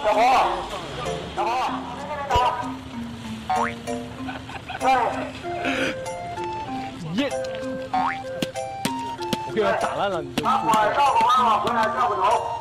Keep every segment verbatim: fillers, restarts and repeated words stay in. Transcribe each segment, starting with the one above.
小红，小红，你这边打。 耶！我给他打烂了，你就。 马上绕个弯往回来，掉个头。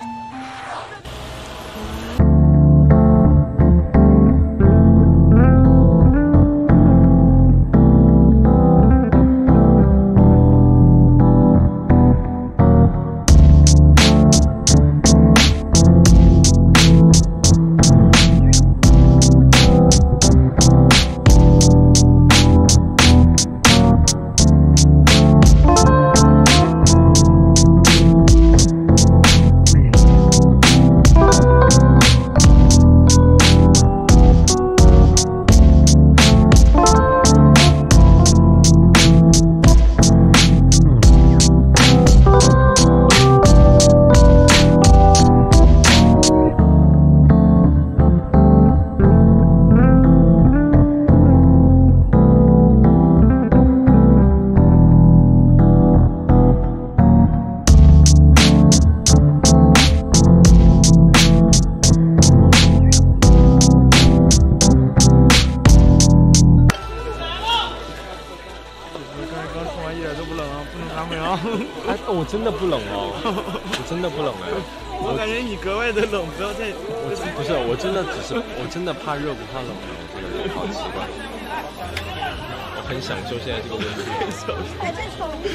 我真的不冷哦，我真的不冷哎。 我感觉你格外的冷，不要再。 我不是，我真的只是，我真的怕热不怕冷的，我这个人好奇怪。我很享受现在这个温度。 还在宠你。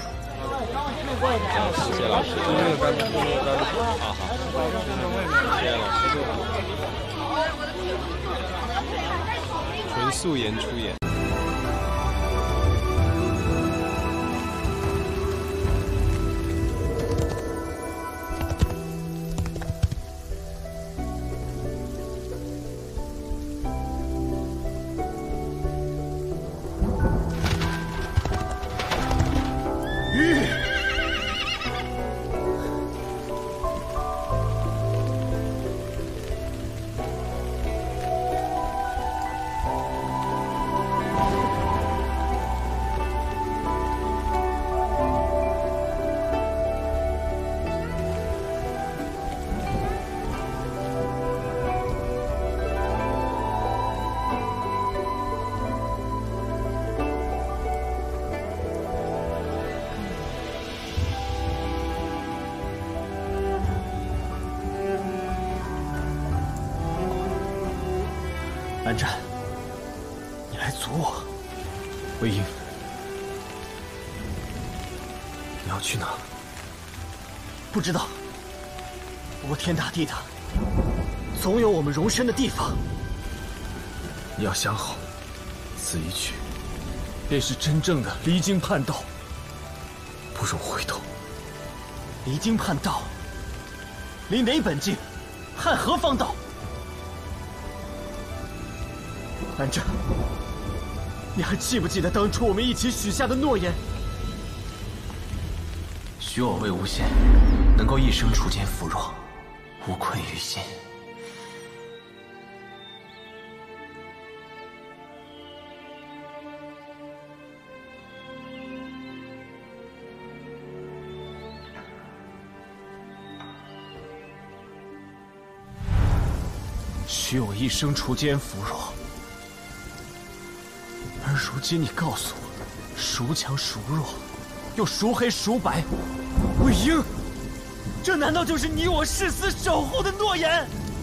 谢谢老师，谢谢老师。好好，谢谢老师。纯素颜出演。 蓝湛，你来阻我，魏婴，你要去哪？不知道。不过天大地大，总有我们容身的地方。你要想好，此一去，便是真正的离经叛道，不容回头。离经叛道，离哪本经？汉何方道？ 蓝湛，你还记不记得当初我们一起许下的诺言？许我魏无羡能够一生除奸扶弱，无愧于心。许我一生除奸扶弱。 而如今你告诉我，孰强孰弱，又孰黑孰白？魏婴，这难道就是你我誓死守护的诺言？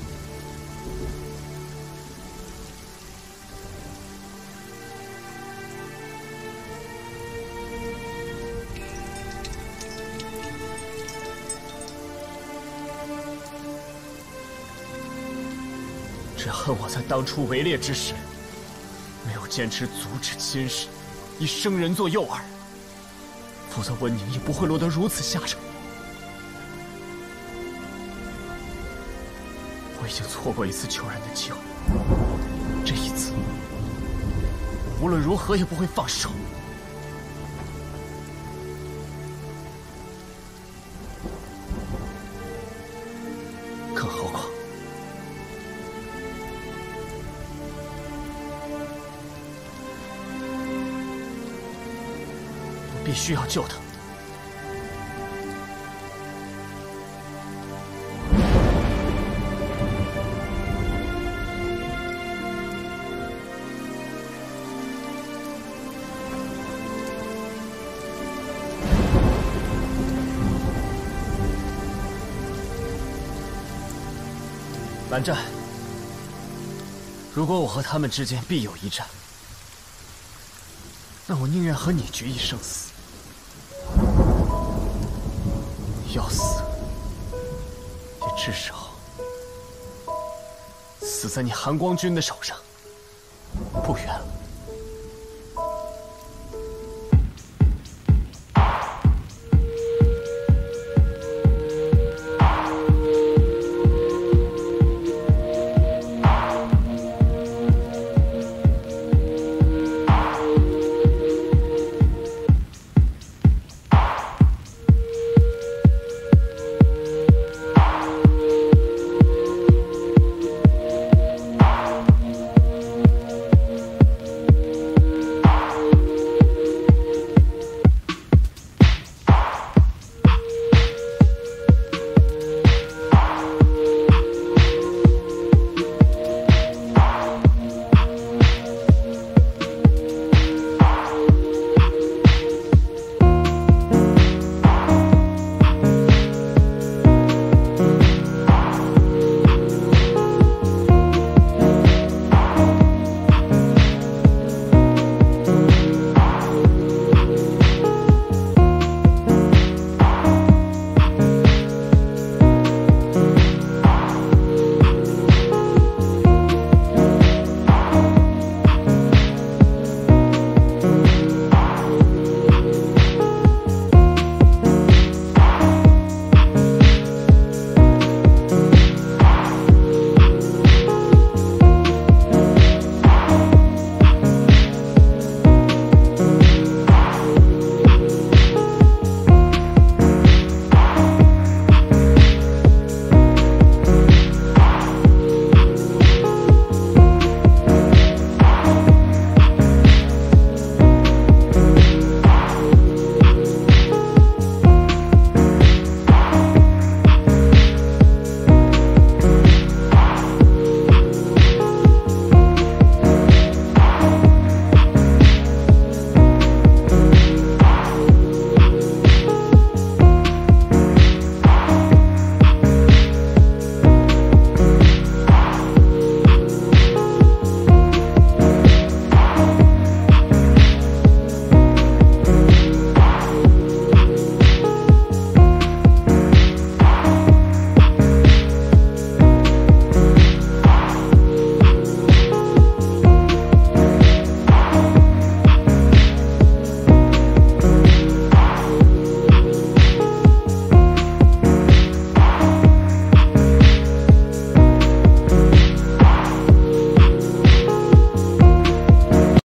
只恨我在当初围猎之时。 没有坚持阻止亲事，以生人做诱饵，否则温宁也不会落得如此下场。我已经错过一次救人的机会，这一次，我无论如何也不会放手。更何况。 必须要救他。 蓝湛，如果我和他们之间必有一战，那我宁愿和你决一生死。要死，也至少死在你韩光君的手上，不远了。